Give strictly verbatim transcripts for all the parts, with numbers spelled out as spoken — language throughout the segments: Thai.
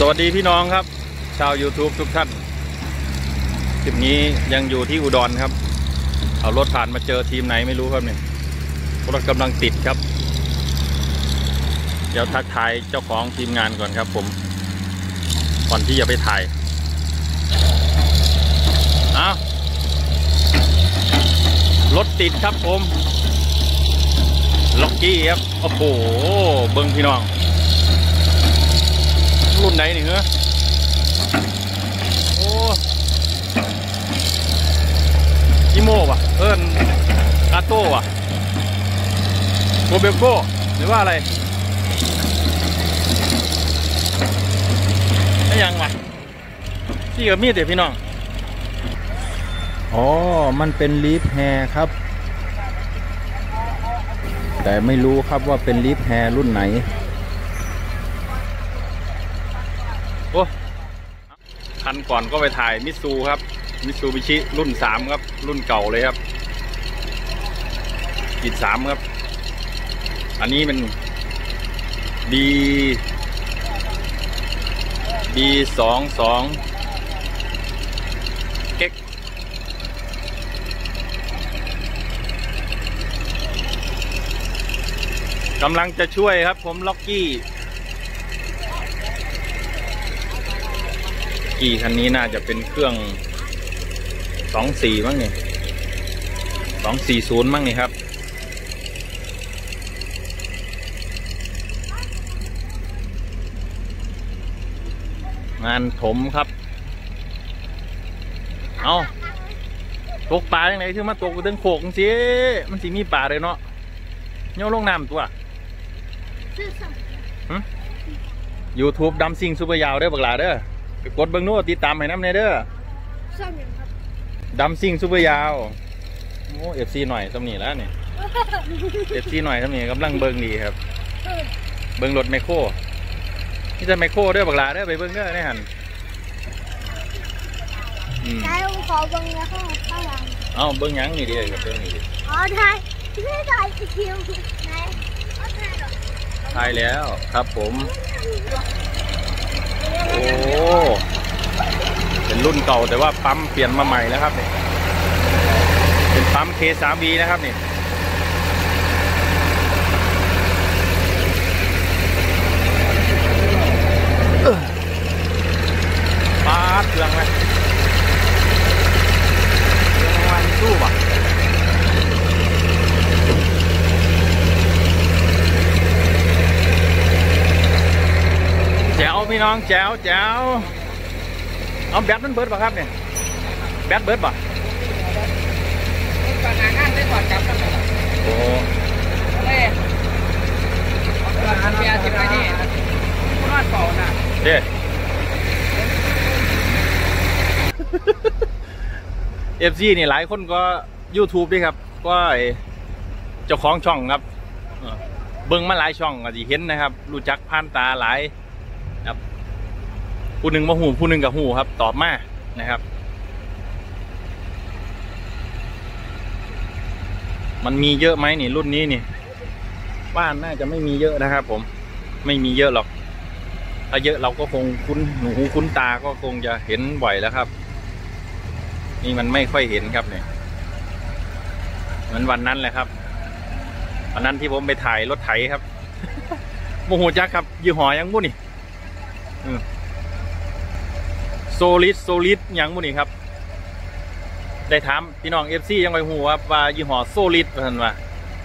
สวัสดีพี่น้องครับชาว YouTube ทุกท่านคลิปนี้ยังอยู่ที่อุดรครับเอารถผ่านมาเจอทีมไหนไม่รู้ครับเนี่ยรถกำลังติดครับเดี๋ยวทักทายเจ้าของทีมงานก่อนครับผมก่อนที่จะไปถ่ายอ้าวรถติดครับผมล็อกกี้ครับโอ้โหเบิ้งพี่น้องรุ่นไหนนี่เหรอโอ้อิโม่ว่ะเอิ้นอาโต้ว่ะโกเบลโก้หรือว่าอะไรไม่ยังว่ะที่กับมีดเดี๋ยวพี่น้องอ๋อมันเป็นลีฟแฮร์ครับแต่ไม่รู้ครับว่าเป็นลีฟแฮร์รุ่นไหนโอ้คันก่อนก็ไปถ่ายมิตซูครับมิตซูบิชิรุ่นสามครับรุ่นเก่าเลยครับกีดสามครับอันนี้มันดีดีสองสองเอ็กกำลังจะช่วยครับผมล็อกกี้กี่คันนี้น่าจะเป็นเครื่องสองสี่มั้งนี่สองสี่ศูนย์มั้งนี่ครับงานถมครับเอาตกปลาอย่างไรที่มาตกตึงโขกสิมันสิมีปลาเลยเนาะโยนลงน้ำตัวยูทูบดำซิงซูเปอร์ยาวเด้อบักหลาเด้อไปกดเบิ้งนู้นติดตามให้น้ำเนเด้อดำซิงซูเปอร์ยาวโอ้เอฟซีหน่อยสำนีแล้วนี่เอฟซีหน่อยสำนีกำลังเบิ้งดีครับเบิ้งรถไมโครนี่จะไมโครเด้อบักหลาเด้อไปเบิ้งเด้อได้หันใช่ขอเบิ้งแล้วข้างข้างหลังเอาเบิ้งยังนี่ดีกับเบิ้งนี่ดีอ๋อไทยไม่ได้อีกทีไหนไทยแล้วครับผมโอ้เป็นรุ่นเก่าแต่ว่าปั๊มเปลี่ยนมาใหม่แล้วครับนี่เป็นปั๊ม เค สาม วี นะครับนี่ปาดเครื่องไหมเครื่องมันสู้ป่ะแจ๋วพี่น้องแจ๋วแจ๋วเอาแบตมันเบิร์ดป่ะครับเนี่ยแบตเบิร์ดป่ะโอ้เฮ้ยอันเบียร์สิบไปนี่คุณรอดเปล่าน่ะเด้เอฟซีนี่หลายคนก็ ยูทูบ ด้วยครับก็เจ้าของช่องครับเบิ้งมาหลายช่องก็จะเห็นนะครับรู้จักผ่านตาหลายครับผู้หนึ่งมาหูผู้หนึ่งกับหูครับตอบมานะครับมันมีเยอะไหมนี่รุ่นนี้นี่บ้านน่าจะไม่มีเยอะนะครับผมไม่มีเยอะหรอกถ้าเยอะเราก็คงคุ้นหูคุ้นตาก็คงจะเห็นบ่อยแล้วครับนี่มันไม่ค่อยเห็นครับเนี่ยเหมือนวันนั้นแหละครับวันนั้นที่ผมไปถ่ายรถไถครับโมโหจักครับยี่ห้อยังบุ่นี่โซลิดโซลิดยังบุ่นี่ครับได้ถามพี่น้องเอฟซียังไปหูครับว่ายี่ห้อโซลิดเพิ่นว่า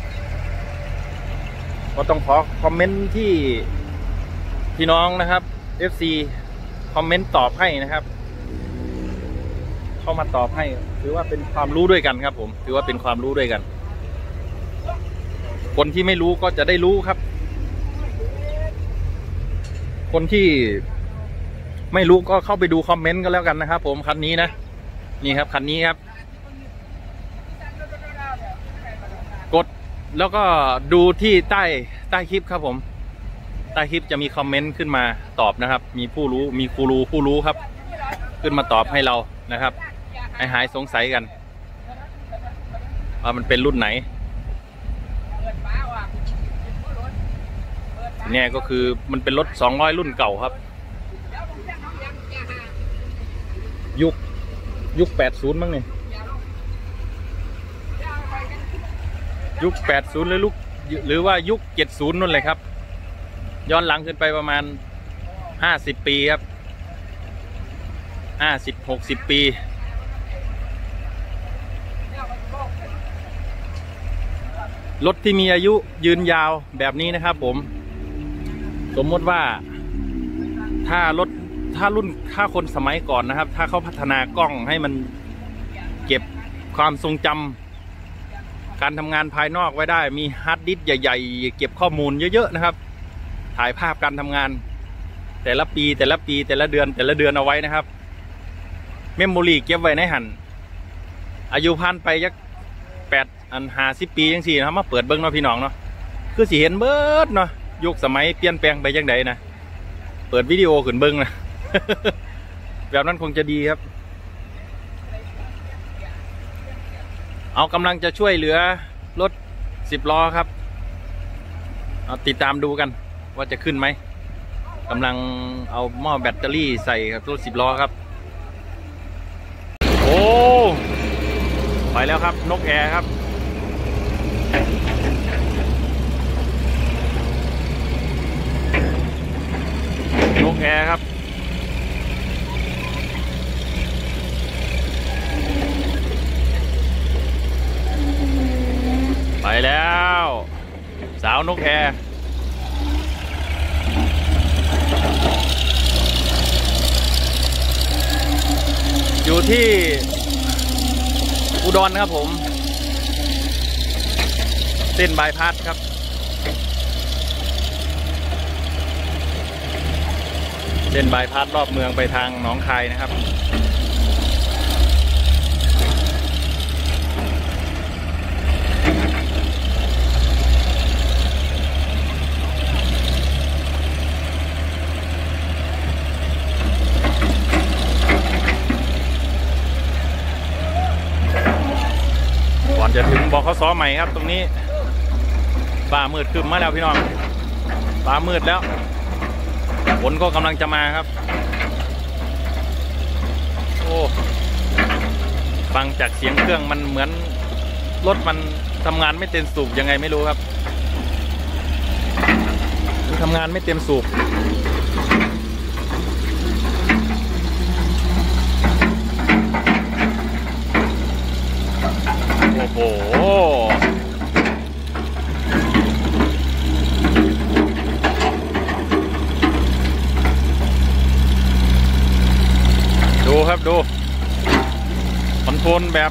ก็ต้องขอคอมเมนต์ที่พี่น้องนะครับเอฟซีคอมเมนต์ตอบให้นะครับเข้ามาตอบให้ถือว่าเป็นความรู้ด้วยกันครับผมถือว่าเป็นความรู้ด้วยกันคนที่ไม่รู้ก็จะได้รู้ครับคนที่ไม่รู้ก็เข้าไปดูคอมเมนต์ก็แล้วกันนะครับผมคันนี้นะนี่ครับคันนี้ครับกดแล้วก็ดูที่ใต้ใต้คลิปครับผมใต้คลิปจะมีคอมเมนต์ขึ้นมาตอบนะครับมีผู้รู้มีครูรู้ผู้รู้ครับขึ้นมาตอบให้เรานะครับให้หายสงสัยกันว่ามันเป็นรุ่นไหน เนี่ยก็คือมันเป็นรถสองร้อยรุ่นเก่าครับยุคยุคแปดสิบมั้งเนี่ยยุคแปดสิบหรือลูกหรือว่ายุคเจ็ดสิบนั่นเลยครับย้อนหลังขึ้นไปประมาณห้าสิบปีครับห้าสิบหกสิบปีรถที่มีอายุยืนยาวแบบนี้นะครับผมสมมติว่าถ้ารถถ้ารุ่นถ้าคนสมัยก่อนนะครับถ้าเขาพัฒนากล้องให้มันเก็บความทรงจำการทำงานภายนอกไว้ได้มีฮาร์ดดิสก์ใหญ่ๆเก็บข้อมูลเยอะๆนะครับถ่ายภาพการทำงานแต่ละปีแต่ละปีแต่ละเดือนแต่ละเดือนเอาไว้นะครับเมมโมรี่เก็บไว้ในหันอายุผ่านไปยักแปดอันห้าสิบปียังสี่นะครับมาเปิดเบิ้งเนาะพี่น้องเนาะคือสิเห็นเบิดเนาะยุคสมัยเปลี่ยนแปลงไปยังไงนะเปิดวิดีโอขึ้นเบิ้งนะ แบบนั้นคงจะดีครับเอากำลังจะช่วยเหลือรถสิบล้อครับเอาติดตามดูกันว่าจะขึ้นไหมกำลังเอาหม้อแบตเตอรี่ใส่กับรถสิบล้อครับโอ้ไปแล้วครับนกแอร์ครับนกแอร์ครับไปแล้วสาวนกแอร์อยู่ที่อุดรนะครับผมเส้นบายพาสครับเส้นบายพาสรอบเมืองไปทางหนองคายนะครับจะถึงบขส.ใหม่ครับตรงนี้ฟ้ามืดครึ้มมาแล้วพี่น้องฟ้ามืดแล้วฝนก็กำลังจะมาครับโอ้ฟังจากเสียงเครื่องมันเหมือนรถมันทำงานไม่เต็มสูบยังไงไม่รู้ครับทำงานไม่เต็มสูบโอ้โหดูครับดูคอนโทรลแบบ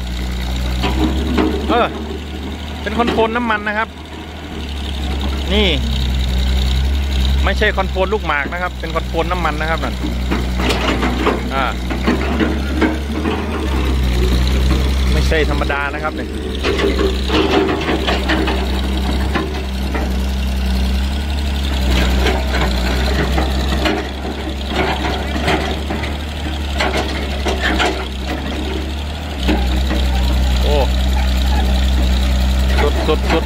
เออเป็นคอนโทรลน้ำมันนะครับนี่ไม่ใช่คอนโทรลลูกหมากนะครับเป็นคอนโทรลน้ำมันนะครับนั่นอ่าไม่ใช่ธรรมดานะครับเนี่ยโอ้สุดสุดสุด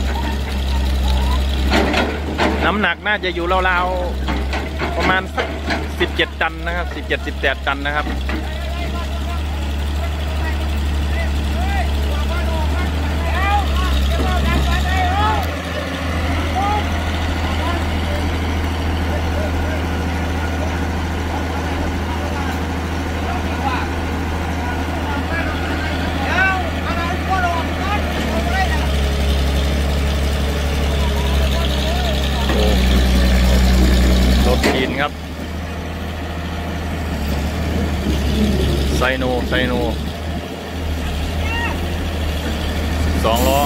น้ำหนักน่าจะอยู่ราวๆประมาณสักสิบเจ็ดตันนะครับสิบเจ็ดสิบแปดตันนะครับครับไซโนไซโนสองล้อ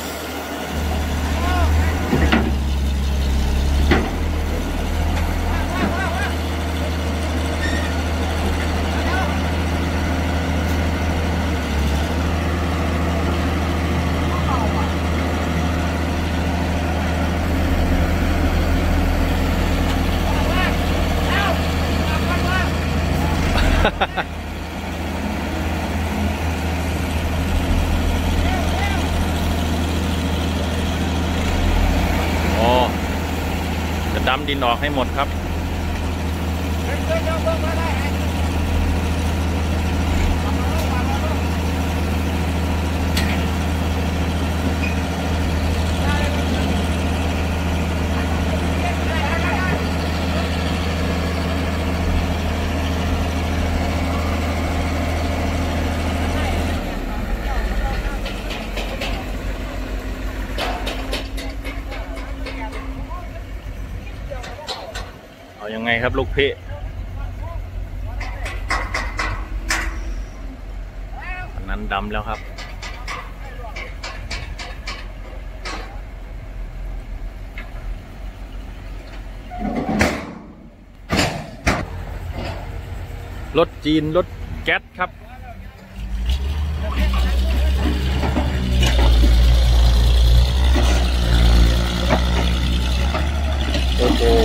อ๋อจะดำดินออกให้หมดครับเอายังไงครับลูกพี่อันนั้นดำแล้วครับรถจีนรถแก๊สครับโอ้โห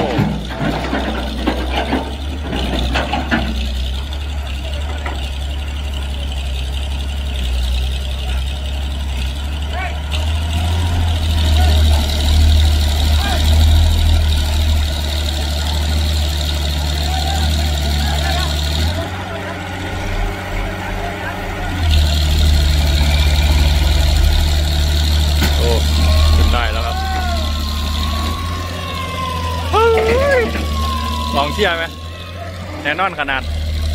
ได้แล้วครับลองเชียร์ไหมแน่นอนขนาด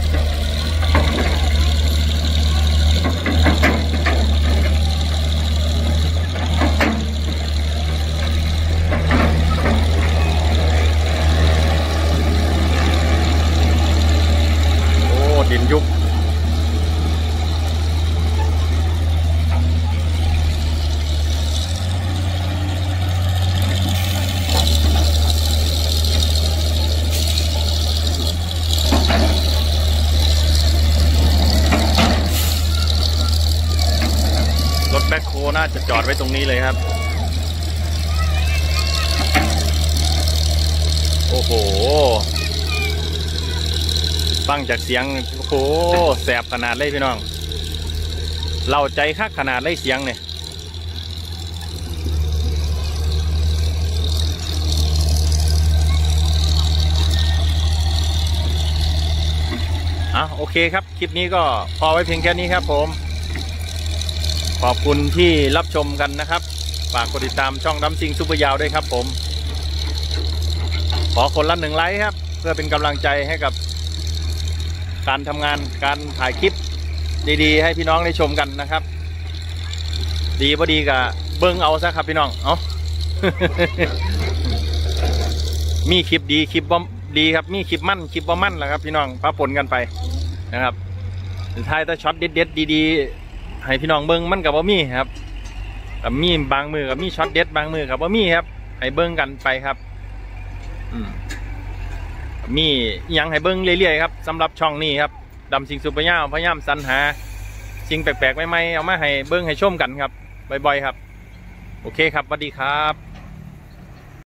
โอ้ดินยุบรถแบ็คโฮน่าจะจอดไว้ตรงนี้เลยครับโอ้โหฟังจากเสียงโอ้โหแสบขนาดเลยพี่น้องเล่าใจคักขนาดเลยเสียงเนี่ยอ่ะโอเคครับคลิปนี้ก็พอไว้เพียงแค่นี้ครับผมขอบคุณที่รับชมกันนะครับฝากกดติดตามช่องดัมซิงซุปเปอร์ยาวด้วยครับผมขอคนละหนึ่งไลค์ครับเพื่อเป็นกำลังใจให้กับการทำงานการถ่ายคลิปดีๆให้พี่น้องได้ชมกันนะครับดีพอดีกับเบิ้งเอาซะครับพี่น้องเอา มีคลิปดีคลิปว่าดีครับมีคลิปมั่นคลิปว่ามั่นแหละครับพี่น้องปะปนกันไปนะครับสุดท้ายถ้าช็อตเด็ดๆดีๆให้พี่น้องเบิ้งมันกับว่ามีครับกับมีบางมือกับมีช็อตเด็ดบางมือกับว่ามีครับให้เบิ้งกันไปครับอืมมียังให้เบิ้งเรื่อยๆครับสำหรับช่องนี้ครับดำซิงซุปเปอร์ยาวพยายามสรรหาสิ่งแปลกๆใหม่ๆเอามาให้เบิ้งให้ชมกันครับบ่อยๆครับโอเคครับสวัสดีครับ